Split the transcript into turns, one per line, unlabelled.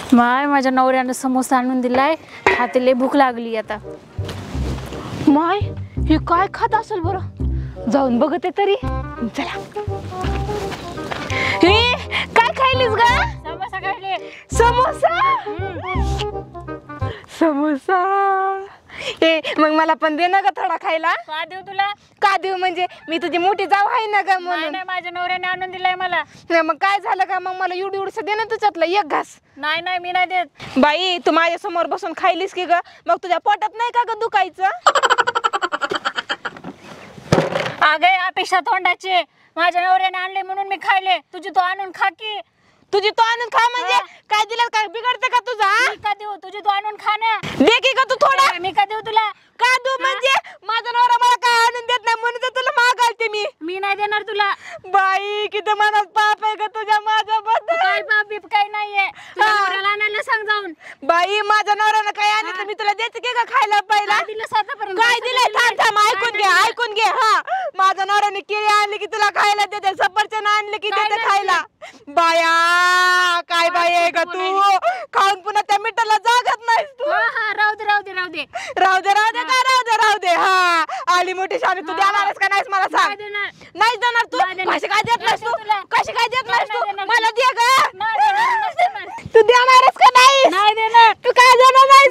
माय माझ्या नवऱ्यानं समोसा आणून दिलाय, खाते लय भूक लागली आता।
माय हे काय खात असेल बरं, जाऊन बघते तरी। चला हे काय खायलीस ग?
समोसा खायले।
समोसा समोसा ए मग मला पण दे ना ग थोडा खायला।
का देऊ तुला?
का देऊ म्हणजे मी तुझी मोठी जाऊ आहे ना ग म्हणून।
नाही माझ्या नवऱ्याने आणून दिलाय मला।
नाही मग काय झालं का, मग मला एवढी एवढंसं दे ना तुझ्यातलं एक घास।
नाही मी नाही देत।
बाई तू माझ्या समोर बसून खायलीस की ग, मग तुझ्या पोटात नाही का ग दुखायचं?
अगे अपेक्षा तोंडाची, माझ्या नवऱ्याने आणले म्हणून मी खायले, तुझी तो आणून खा की।
तुझी तो आणून खा म्हणजे काय दिलं, काय बिघडतं का तुझा?
मी का देऊ, तुझी तो आणून खा ना।
दे की ग तू थोडा।
मी का देऊ तुला?
का देऊ म्हणजे माझा नवरा मला काय आणून देत नाही म्हणून तर तुला मागालते
मी नाही देणार तुला।
बाई किती मनात पाप आहे ग तुझ्या माझ्याबद्दल।
काय बाप काय नाहीये, तुझ्या नवऱ्याला आणायला सांग जाऊन।
बाई माझ्या नवऱ्यानं काय आणलं मी तुला देते की ग खायला पहिला?
काय दिलं आतापर्यंत?
काय दिलंय थांब थांब ऐकून घे हा। माझ्या नवऱ्याने केळी आणली की तुला खायला देते, सफरचंद आणले की
काय
देते
नाही
खायला। बाया काय बाई आहे ग तू, खाऊन पुन्हा त्या मिठाला जागत नाहीस तू।
हा राहू दे
राहू दे हा। आली मोठी शाली, तू देणारच का नाहीस मला सांग? नाही देणार तू? कशी काय देत नाहीस तू? कशी काय देत नाहीस तू? मला दे ग। तू देणारच का नाही?
नाही देणार।
तू काय देणार नाहीस?